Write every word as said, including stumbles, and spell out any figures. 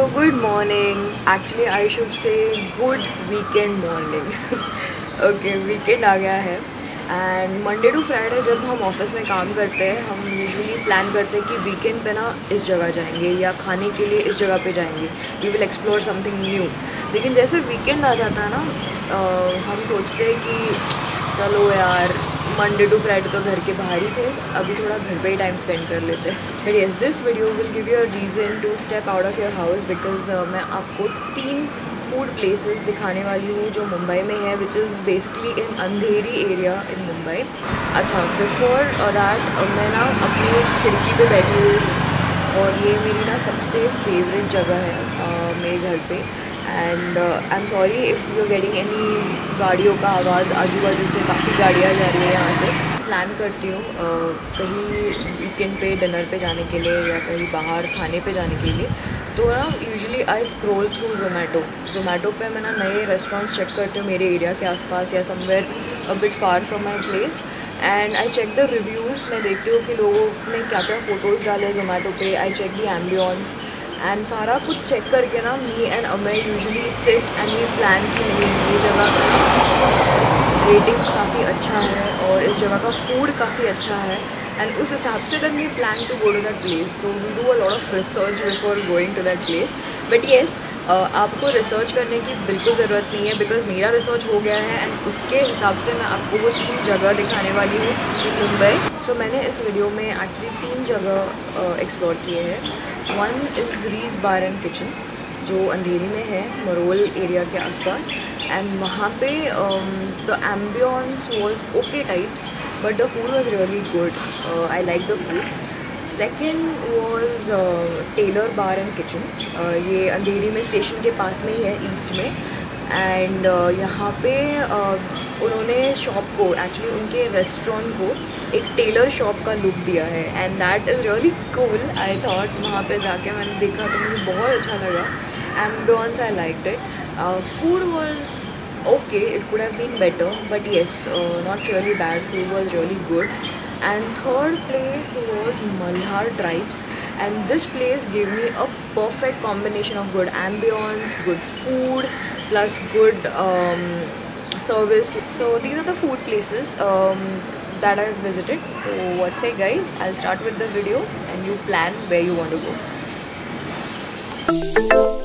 good morning. Actually, I should say good weekend morning. Okay, weekend आ गया है and Monday to Friday जब हम ऑफिस में काम करते हैं हम यूजुअली प्लान करते हैं कि वीकेंड पे ना इस जगह जाएंगे या खाने के लिए इस जगह पे जाएंगे, we will explore something new. लेकिन जैसे वीकेंड आ जाता है ना आ, हम सोचते हैं कि चलो यार मंडे टू फ्राइडे तो घर के बाहर ही थे, अभी थोड़ा घर पे ही टाइम स्पेंड कर लेते हैं। But yes, this video will give you a reason to step out of your house because मैं आपको तीन फूड प्लेसेस दिखाने वाली हूँ जो मुंबई में है, which is basically in Andheri area in Mumbai. अच्छा, बिफोर दैट मैं ना अपनी खिड़की पे बैठी हुई हूँ और ये मेरी ना सबसे फेवरेट जगह है uh, मेरे घर पे। And I am sorry if you are getting any गाड़ियों का आवाज़, आजू बाजू से काफ़ी गाड़ियाँ जा रही है यहाँ से। प्लान करती हूँ uh, कहीं वीकेंड पे डिनर पे जाने के लिए या कहीं बाहर खाने पे जाने के लिए, तो ना usually I scroll through Zomato Zomato पे मैं ना नए रेस्टोरेंट्स चेक करती हूँ मेरे एरिया के आसपास या somewhere a bit far from my place and I check the reviews. मैं देखती हूँ कि लोगों ने क्या क्या फ़ोटोज़ डाले जोमेटो पे। I check the ambience and सारा कुछ चेक करके ना me and Amay usually sit and we plan की नहीं ये जगह का रेटिंग्स काफ़ी अच्छा है और इस जगह का फूड काफ़ी अच्छा है एंड उस हिसाब से then we plan to go to that place. So we do a lot of research before going to that place. But yes, आपको रिसर्च करने की बिल्कुल ज़रूरत नहीं है बिकॉज मेरा रिसर्च हो गया है एंड उसके हिसाब से मैं आपको वो तीन जगह दिखाने वाली हूँ इन मुंबई। सो मैंने इस वीडियो में एक्चुअली तीन जगह एक्सप्लोर किए हैं। वन इज़ रीज बार एंड किचन जो अंधेरी में है, मरोल एरिया के आसपास, एंड वहाँ पे the ambience was okay types but the food was really good. I like the food. Second was Tailor bar and kitchen, ये अंधेरी में स्टेशन के पास में ही है, ईस्ट में। एंड uh, यहाँ पे uh, उन्होंने शॉप को एक्चुअली उनके रेस्टोरेंट को एक टेलर शॉप का लुक दिया है and that is really cool. I thought वहाँ पे जाके मैंने देखा तो मुझे बहुत अच्छा लगा। Ambience I liked it. Food was okay, it could have been better but yes, not really bad, food was really good. And third place was Malhar Tribes, and this place gave me a perfect combination of good ambience, good food, plus good um, service. So these are the food places um, that I've visited. So what say guys, I'll start with the video and you plan where you want to go.